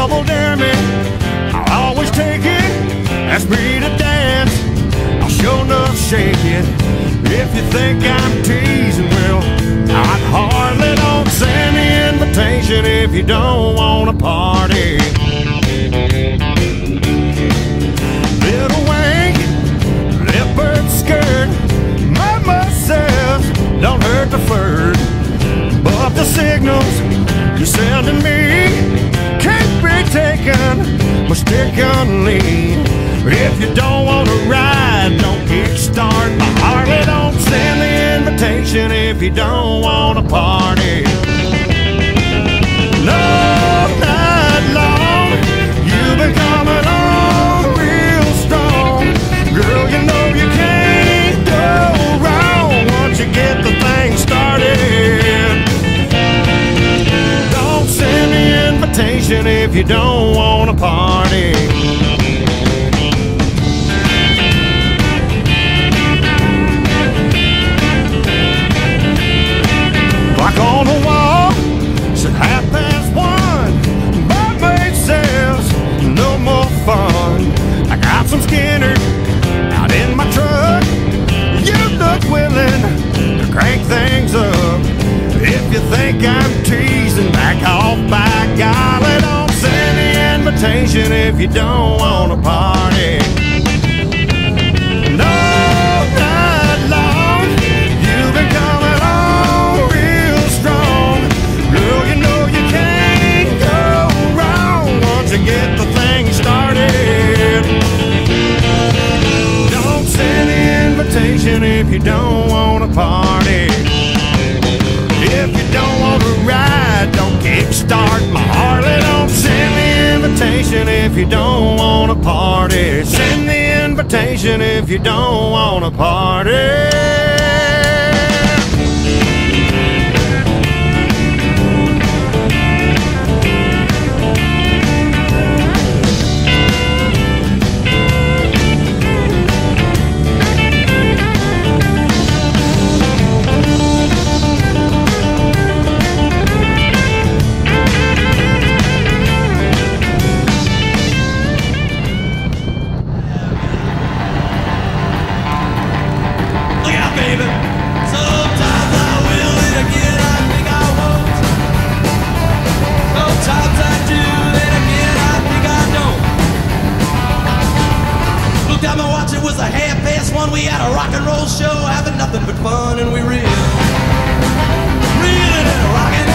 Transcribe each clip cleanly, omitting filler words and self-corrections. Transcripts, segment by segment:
Double dare me, I'll always take it. Ask me to dance, I'll sure enough shake it. If you think I'm teasing, well, I'd hardly don't send the invitation if you don't want to party. Little wink, leopard skirt, mama says don't hurt the flirt. But the signals you're sending me can't be taken mistakenly. If you don't want to ride, don't kickstart. I hardly don't send the invitation if you don't want to party. No, not long, you've been coming on real strong. Girl, you know you can't go wrong once you get the thing started. Don't send the invitation if you don't want to party. On the wall, said 1:30. Barmaid says no more fun. I got some Skinner out in my truck. You look willing to crank things up. If you think I'm teasing, back off, by golly. Don't send the invitation if you don't want to party. No, not long, you've been coming on real strong. Girl, you know you can't go wrong once you get the thing started. Don't send the invitation if you don't want to party. If you don't want to ride, don't kickstart. My Harley, don't send the invitation if you don't want to party. Send the invitation if you don't want to party. We had a rock and roll show, having nothing but fun, and we reeled and rocking,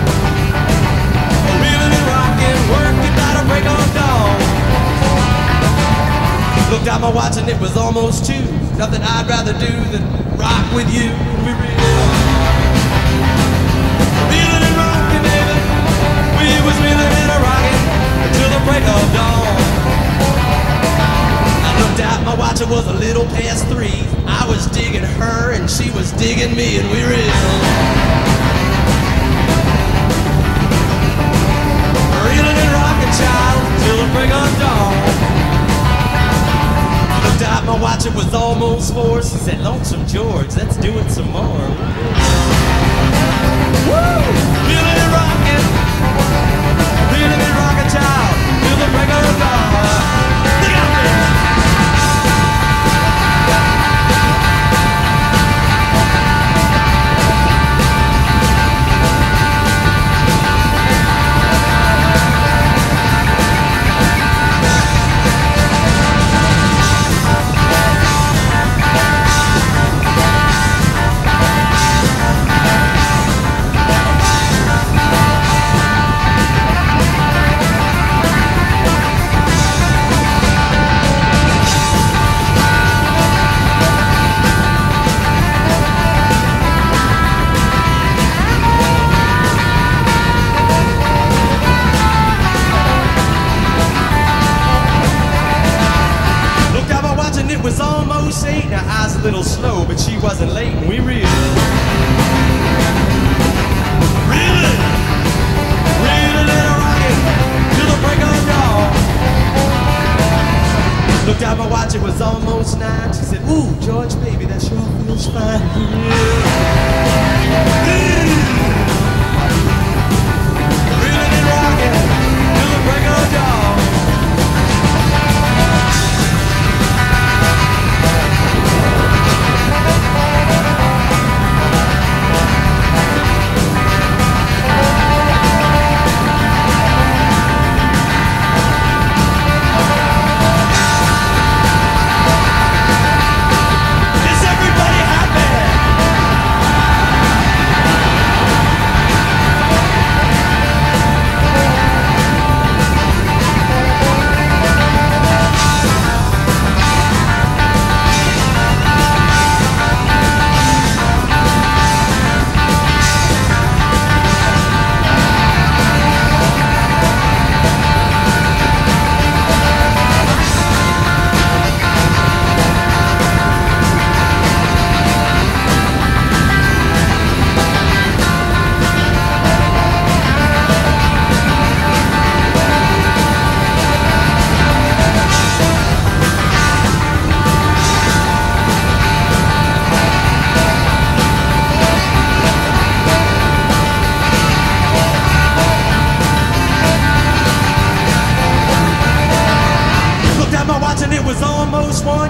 reeling and rocking, working by the break of dawn. Looked at my watch and it was almost 2. Nothing I'd rather do than rock with you. We reeling and rocking, baby. We was reeling and rocking until the break of dawn. Looked at my watch, it was a little past 3. I was digging her and she was digging me, and we reeled and rocking, child, till the break of dawn. Looked at my watch, it was almost 4. She said, Lonesome George, let's do it some more. Woo! Reeling and rocking, child, till the break of dawn. Look out there!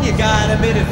you got a bit of